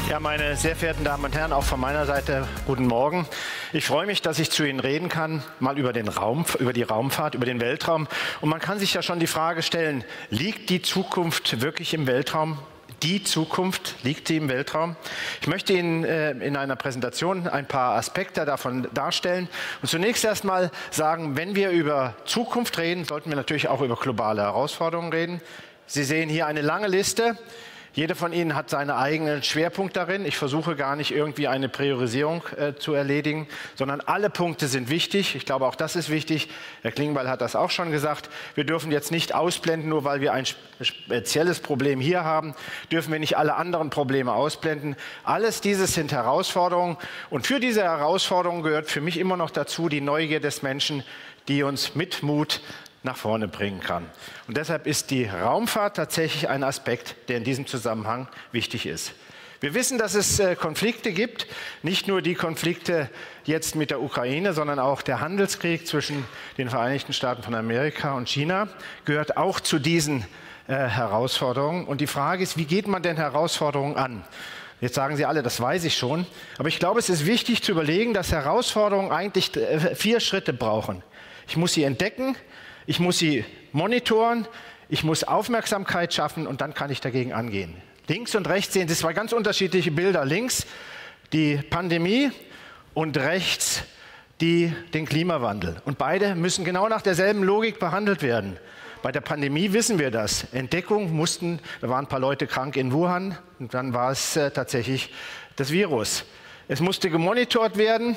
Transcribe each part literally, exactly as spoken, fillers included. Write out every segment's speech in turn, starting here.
Ja, meine sehr verehrten Damen und Herren, auch von meiner Seite guten Morgen. Ich freue mich, dass ich zu Ihnen reden kann, mal über den Raum, über die Raumfahrt, über den Weltraum. Und man kann sich ja schon die Frage stellen, liegt die Zukunft wirklich im Weltraum? Die Zukunft, liegt sie im Weltraum? Ich möchte Ihnen äh, in einer Präsentation ein paar Aspekte davon darstellen. Und zunächst erst mal sagen, wenn wir über Zukunft reden, sollten wir natürlich auch über globale Herausforderungen reden. Sie sehen hier eine lange Liste. Jeder von Ihnen hat seinen eigenen Schwerpunkt darin. Ich versuche gar nicht irgendwie eine Priorisierung äh, zu erledigen, sondern alle Punkte sind wichtig. Ich glaube, auch das ist wichtig. Herr Klingbeil hat das auch schon gesagt. Wir dürfen jetzt nicht ausblenden, nur weil wir ein spezielles Problem hier haben, dürfen wir nicht alle anderen Probleme ausblenden. Alles dieses sind Herausforderungen. Und für diese Herausforderungen gehört für mich immer noch dazu die Neugier des Menschen, die uns mit Mut nach vorne bringen kann. Und deshalb ist die Raumfahrt tatsächlich ein Aspekt, der in diesem Zusammenhang wichtig ist. Wir wissen, dass es äh, Konflikte gibt, nicht nur die Konflikte jetzt mit der Ukraine, sondern auch der Handelskrieg zwischen den Vereinigten Staaten von Amerika und China gehört auch zu diesen äh, Herausforderungen. Und die Frage ist, wie geht man denn Herausforderungen an? Jetzt sagen Sie alle, das weiß ich schon. Aber ich glaube, es ist wichtig zu überlegen, dass Herausforderungen eigentlich äh, vier Schritte brauchen. Ich muss sie entdecken, ich muss sie monitoren, ich muss Aufmerksamkeit schaffen und dann kann ich dagegen angehen. Links und rechts sehen Sie zwei ganz unterschiedliche Bilder. Links die Pandemie und rechts die, den Klimawandel. Und beide müssen genau nach derselben Logik behandelt werden. Bei der Pandemie wissen wir das. Entdeckung mussten, da waren ein paar Leute krank in Wuhan und dann war es äh, tatsächlich das Virus. Es musste gemonitort werden.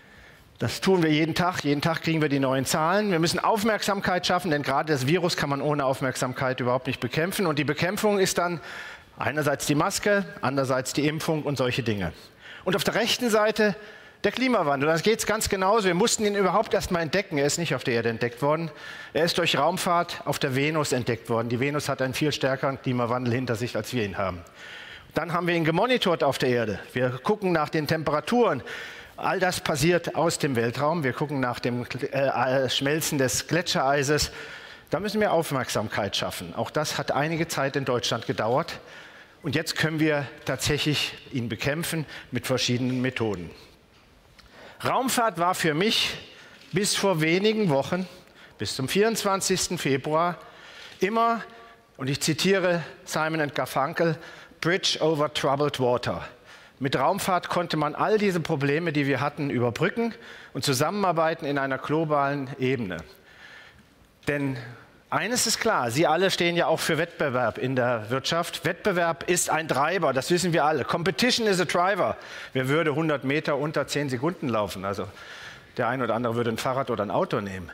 Das tun wir jeden Tag. Jeden Tag kriegen wir die neuen Zahlen. Wir müssen Aufmerksamkeit schaffen, denn gerade das Virus kann man ohne Aufmerksamkeit überhaupt nicht bekämpfen. Und die Bekämpfung ist dann einerseits die Maske, andererseits die Impfung und solche Dinge. Und auf der rechten Seite der Klimawandel. Da geht es ganz genauso. Wir mussten ihn überhaupt erst mal entdecken. Er ist nicht auf der Erde entdeckt worden. Er ist durch Raumfahrt auf der Venus entdeckt worden. Die Venus hat einen viel stärkeren Klimawandel hinter sich, als wir ihn haben. Dann haben wir ihn gemonitort auf der Erde. Wir gucken nach den Temperaturen. All das passiert aus dem Weltraum. Wir gucken nach dem äh, Schmelzen des Gletschereises. Da müssen wir Aufmerksamkeit schaffen. Auch das hat einige Zeit in Deutschland gedauert. Und jetzt können wir tatsächlich ihn bekämpfen mit verschiedenen Methoden. Raumfahrt war für mich bis vor wenigen Wochen, bis zum vierundzwanzigsten Februar, immer, und ich zitiere Simon und Garfunkel, Bridge over troubled water. Mit Raumfahrt konnte man all diese Probleme, die wir hatten, überbrücken und zusammenarbeiten in einer globalen Ebene. Denn eines ist klar, Sie alle stehen ja auch für Wettbewerb in der Wirtschaft. Wettbewerb ist ein Treiber, das wissen wir alle. Competition is a driver. Wer würde hundert Meter unter zehn Sekunden laufen? Also der eine oder andere würde ein Fahrrad oder ein Auto nehmen.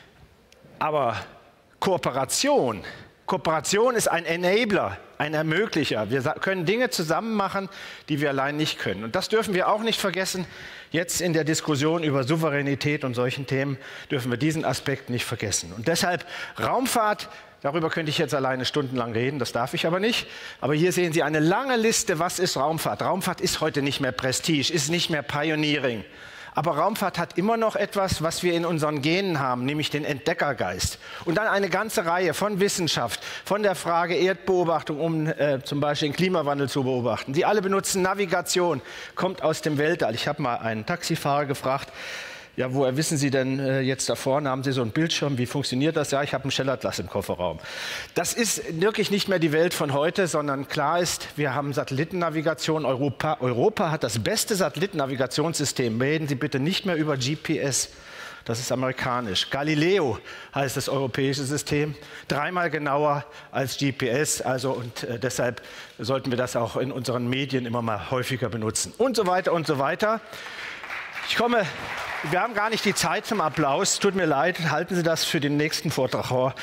Aber Kooperation, Kooperation ist ein Enabler, ein Ermöglicher. Wir können Dinge zusammen machen, die wir allein nicht können. Und das dürfen wir auch nicht vergessen. Jetzt in der Diskussion über Souveränität und solchen Themen dürfen wir diesen Aspekt nicht vergessen. Und deshalb Raumfahrt, darüber könnte ich jetzt alleine stundenlang reden, das darf ich aber nicht. Aber hier sehen Sie eine lange Liste, was ist Raumfahrt? Raumfahrt ist heute nicht mehr Prestige, ist nicht mehr Pioneering. Aber Raumfahrt hat immer noch etwas, was wir in unseren Genen haben, nämlich den Entdeckergeist. Und dann eine ganze Reihe von Wissenschaft, von der Frage Erdbeobachtung, um äh, zum Beispiel den Klimawandel zu beobachten. Sie alle benutzen Navigation, kommt aus dem Weltall. Ich habe mal einen Taxifahrer gefragt, ja, woher wissen Sie denn äh, jetzt da vorne, haben Sie so einen Bildschirm, wie funktioniert das? Ja, ich habe einen Schellatlas im Kofferraum. Das ist wirklich nicht mehr die Welt von heute, sondern klar ist, wir haben Satellitennavigation. Europa, Europa hat das beste Satellitennavigationssystem. Reden Sie bitte nicht mehr über G P S, das ist amerikanisch. Galileo heißt das europäische System, dreimal genauer als G P S. Also, und äh, deshalb sollten wir das auch in unseren Medien immer mal häufiger benutzen. Und so weiter und so weiter. Ich komme... Wir haben gar nicht die Zeit zum Applaus. Tut mir leid, halten Sie das für den nächsten Vortrag vor.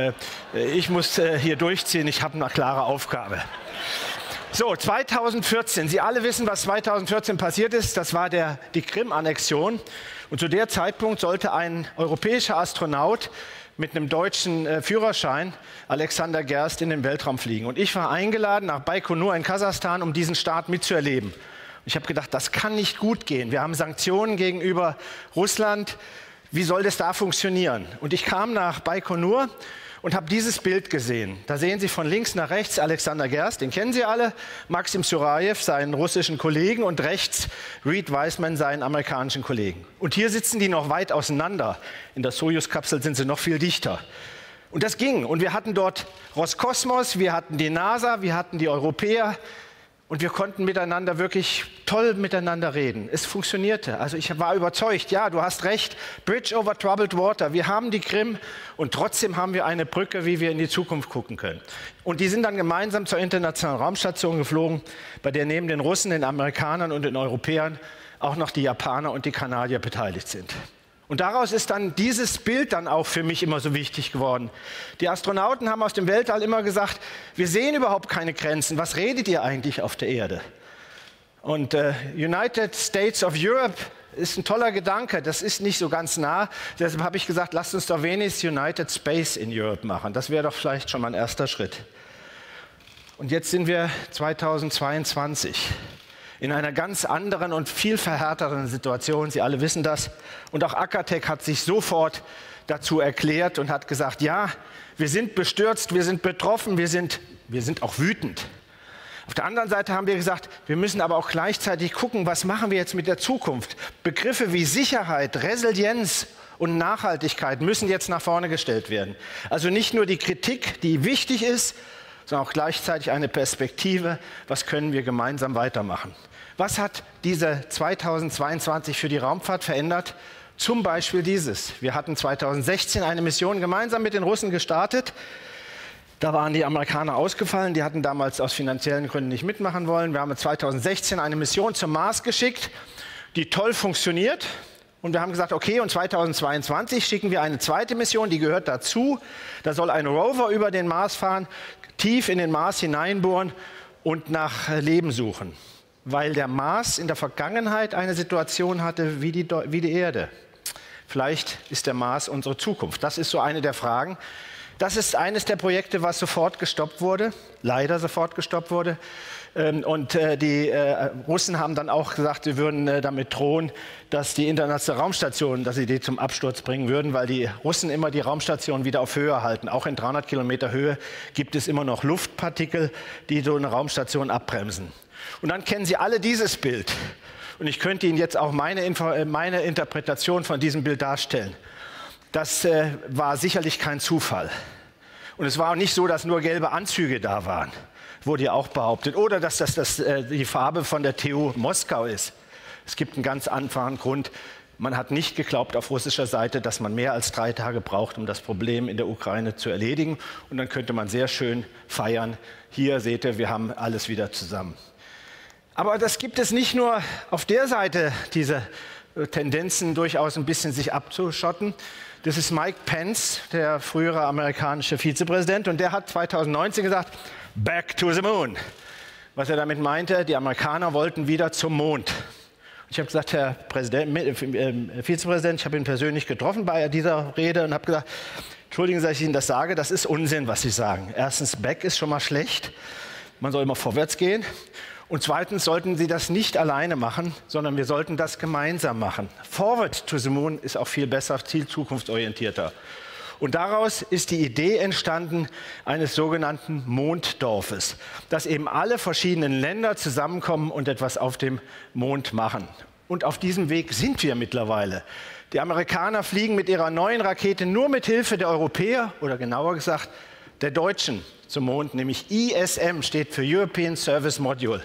Ich muss hier durchziehen, ich habe eine klare Aufgabe. So, zweitausendvierzehn. Sie alle wissen, was zweitausendvierzehn passiert ist. Das war der, die Krim-Annexion. Und zu der Zeitpunkt sollte ein europäischer Astronaut mit einem deutschen äh, Führerschein, Alexander Gerst, in den Weltraum fliegen. Und ich war eingeladen nach Baikonur in Kasachstan, um diesen Start mitzuerleben. Ich habe gedacht, das kann nicht gut gehen. Wir haben Sanktionen gegenüber Russland. Wie soll das da funktionieren? Und ich kam nach Baikonur und habe dieses Bild gesehen. Da sehen Sie von links nach rechts Alexander Gerst, den kennen Sie alle, Maxim Surajew, seinen russischen Kollegen, und rechts Reed Wiseman, seinen amerikanischen Kollegen. Und hier sitzen die noch weit auseinander. In der Sojus-Kapsel sind sie noch viel dichter. Und das ging. Und wir hatten dort Roskosmos, wir hatten die NASA, wir hatten die Europäer. Und wir konnten miteinander wirklich toll miteinander reden. Es funktionierte. Also ich war überzeugt, ja, du hast recht, Bridge over Troubled Water. Wir haben die Krim und trotzdem haben wir eine Brücke, wie wir in die Zukunft gucken können. Und die sind dann gemeinsam zur Internationalen Raumstation geflogen, bei der neben den Russen, den Amerikanern und den Europäern auch noch die Japaner und die Kanadier beteiligt sind. Und daraus ist dann dieses Bild dann auch für mich immer so wichtig geworden. Die Astronauten haben aus dem Weltall immer gesagt, wir sehen überhaupt keine Grenzen. Was redet ihr eigentlich auf der Erde? Und äh, United States of Europe ist ein toller Gedanke. Das ist nicht so ganz nah. Deshalb habe ich gesagt, lasst uns doch wenigstens United Space in Europe machen. Das wäre doch vielleicht schon mal ein erster Schritt. Und jetzt sind wir zweitausendzweiundzwanzig. In einer ganz anderen und viel verhärteren Situation. Sie alle wissen das. Und auch Akatec hat sich sofort dazu erklärt und hat gesagt, ja, wir sind bestürzt, wir sind betroffen, wir sind, wir sind auch wütend. Auf der anderen Seite haben wir gesagt, wir müssen aber auch gleichzeitig gucken, was machen wir jetzt mit der Zukunft. Begriffe wie Sicherheit, Resilienz und Nachhaltigkeit müssen jetzt nach vorne gestellt werden. Also nicht nur die Kritik, die wichtig ist, sondern auch gleichzeitig eine Perspektive, was können wir gemeinsam weitermachen. Was hat diese zweitausendzweiundzwanzig für die Raumfahrt verändert? Zum Beispiel dieses. Wir hatten zweitausendsechzehn eine Mission gemeinsam mit den Russen gestartet. Da waren die Amerikaner ausgefallen, die hatten damals aus finanziellen Gründen nicht mitmachen wollen. Wir haben zweitausendsechzehn eine Mission zum Mars geschickt, die toll funktioniert. Und wir haben gesagt, okay, und zweitausendzweiundzwanzig schicken wir eine zweite Mission, die gehört dazu. Da soll ein Rover über den Mars fahren, tief in den Mars hineinbohren und nach Leben suchen. Weil der Mars in der Vergangenheit eine Situation hatte wie die, wie die Erde. Vielleicht ist der Mars unsere Zukunft. Das ist so eine der Fragen. Das ist eines der Projekte, was sofort gestoppt wurde, leider sofort gestoppt wurde. Und die Russen haben dann auch gesagt, sie würden damit drohen, dass die internationale Raumstation, dass sie die zum Absturz bringen würden, weil die Russen immer die Raumstation wieder auf Höhe halten. Auch in dreihundert Kilometer Höhe gibt es immer noch Luftpartikel, die so eine Raumstation abbremsen. Und dann kennen Sie alle dieses Bild. Und ich könnte Ihnen jetzt auch meine, Info, meine Interpretation von diesem Bild darstellen. Das äh, war sicherlich kein Zufall. Und es war auch nicht so, dass nur gelbe Anzüge da waren, wurde ja auch behauptet. Oder dass das, das äh, die Farbe von der T U Moskau ist. Es gibt einen ganz einfachen Grund. Man hat nicht geglaubt auf russischer Seite, dass man mehr als drei Tage braucht, um das Problem in der Ukraine zu erledigen. Und dann könnte man sehr schön feiern. Hier seht ihr, wir haben alles wieder zusammen. Aber das gibt es nicht nur auf der Seite, diese Tendenzen durchaus ein bisschen sich abzuschotten. Das ist Mike Pence, der frühere amerikanische Vizepräsident, und der hat zweitausendneunzehn gesagt, back to the moon. Was er damit meinte, die Amerikaner wollten wieder zum Mond. Ich habe gesagt, Herr Präsident, äh, Vizepräsident, ich habe ihn persönlich getroffen bei dieser Rede und habe gesagt, entschuldigen Sie, dass ich Ihnen das sage, das ist Unsinn, was Sie sagen. Erstens, back ist schon mal schlecht, man soll immer vorwärts gehen. Und zweitens sollten Sie das nicht alleine machen, sondern wir sollten das gemeinsam machen. Forward to the Moon ist auch viel besser, viel zukunftsorientierter. Und daraus ist die Idee entstanden eines sogenannten Monddorfes, dass eben alle verschiedenen Länder zusammenkommen und etwas auf dem Mond machen. Und auf diesem Weg sind wir mittlerweile. Die Amerikaner fliegen mit ihrer neuen Rakete nur mit Hilfe der Europäer, oder genauer gesagt der Deutschen, zum Mond, nämlich I S M, steht für European Service Module.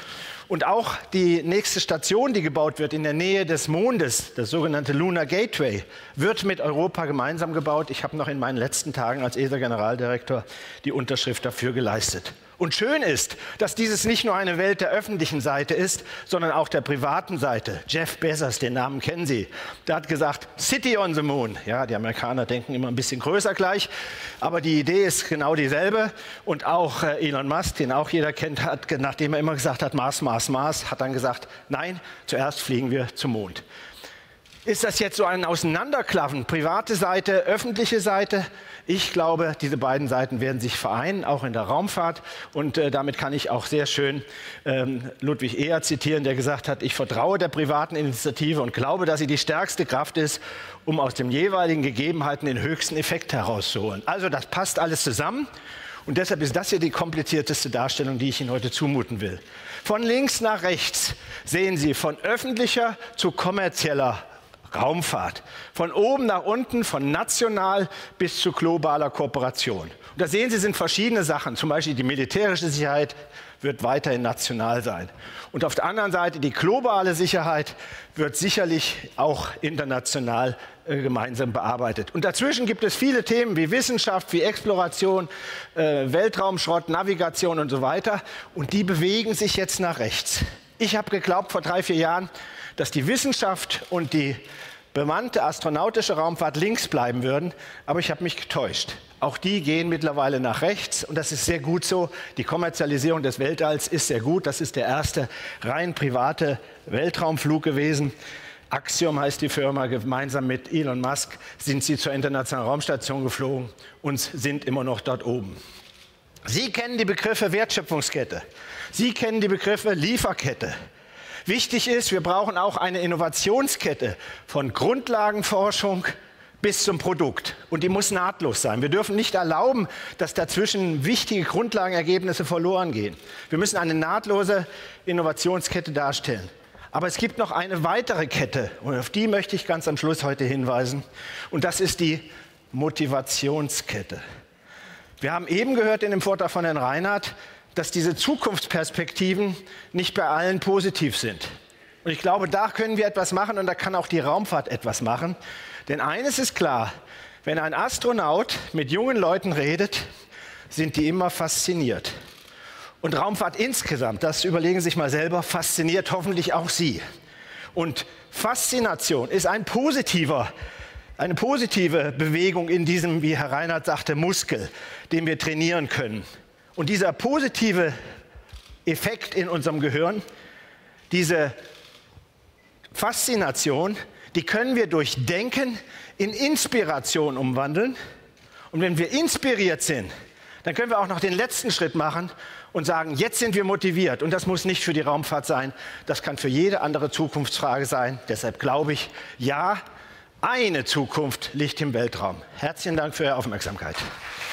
Und auch die nächste Station, die gebaut wird in der Nähe des Mondes, das sogenannte Lunar Gateway, wird mit Europa gemeinsam gebaut. Ich habe noch in meinen letzten Tagen als E S A-Generaldirektor die Unterschrift dafür geleistet. Und schön ist, dass dieses nicht nur eine Welt der öffentlichen Seite ist, sondern auch der privaten Seite. Jeff Bezos, den Namen kennen Sie, der hat gesagt, City on the Moon. Ja, die Amerikaner denken immer ein bisschen größer gleich, aber die Idee ist genau dieselbe. Und auch äh, Elon Musk, den auch jeder kennt, hat, nachdem er immer gesagt hat, Mars, Mars, Mars, hat dann gesagt, nein, zuerst fliegen wir zum Mond. Ist das jetzt so ein Auseinanderklaffen, private Seite, öffentliche Seite? Ich glaube, diese beiden Seiten werden sich vereinen, auch in der Raumfahrt. Und äh, damit kann ich auch sehr schön ähm, Ludwig Eher zitieren, der gesagt hat, ich vertraue der privaten Initiative und glaube, dass sie die stärkste Kraft ist, um aus den jeweiligen Gegebenheiten den höchsten Effekt herauszuholen. Also das passt alles zusammen. Und deshalb ist das hier die komplizierteste Darstellung, die ich Ihnen heute zumuten will. Von links nach rechts sehen Sie von öffentlicher zu kommerzieller Raumfahrt. Von oben nach unten, von national bis zu globaler Kooperation. Und da sehen Sie, sind verschiedene Sachen. Zum Beispiel die militärische Sicherheit wird weiterhin national sein. Und auf der anderen Seite die globale Sicherheit wird sicherlich auch international äh, gemeinsam bearbeitet. Und dazwischen gibt es viele Themen wie Wissenschaft, wie Exploration, äh, Weltraumschrott, Navigation und so weiter. Und die bewegen sich jetzt nach rechts. Ich habe geglaubt vor drei, vier Jahren, dass die Wissenschaft und die bemannte astronautische Raumfahrt links bleiben würden, aber ich habe mich getäuscht. Auch die gehen mittlerweile nach rechts und das ist sehr gut so. Die Kommerzialisierung des Weltalls ist sehr gut. Das ist der erste rein private Weltraumflug gewesen. Axiom heißt die Firma, gemeinsam mit Elon Musk sind sie zur Internationalen Raumstation geflogen und sind immer noch dort oben. Sie kennen die Begriffe Wertschöpfungskette. Sie kennen die Begriffe Lieferkette. Wichtig ist, wir brauchen auch eine Innovationskette von Grundlagenforschung bis zum Produkt. Und die muss nahtlos sein. Wir dürfen nicht erlauben, dass dazwischen wichtige Grundlagenergebnisse verloren gehen. Wir müssen eine nahtlose Innovationskette darstellen. Aber es gibt noch eine weitere Kette, und auf die möchte ich ganz am Schluss heute hinweisen. Und das ist die Motivationskette. Wir haben eben gehört in dem Vortrag von Herrn Reinhardt, dass diese Zukunftsperspektiven nicht bei allen positiv sind. Und ich glaube, da können wir etwas machen und da kann auch die Raumfahrt etwas machen. Denn eines ist klar, wenn ein Astronaut mit jungen Leuten redet, sind die immer fasziniert. Und Raumfahrt insgesamt, das überlegen Sie sich mal selber, fasziniert hoffentlich auch Sie. Und Faszination ist ein positiver, eine positive Bewegung in diesem, wie Herr Reinhardt sagte, Muskel, den wir trainieren können. Und dieser positive Effekt in unserem Gehirn, diese Faszination, die können wir durch Denken in Inspiration umwandeln. Und wenn wir inspiriert sind, dann können wir auch noch den letzten Schritt machen und sagen, jetzt sind wir motiviert. Und das muss nicht für die Raumfahrt sein, das kann für jede andere Zukunftsfrage sein. Deshalb glaube ich, ja, eine Zukunft liegt im Weltraum. Herzlichen Dank für Ihre Aufmerksamkeit.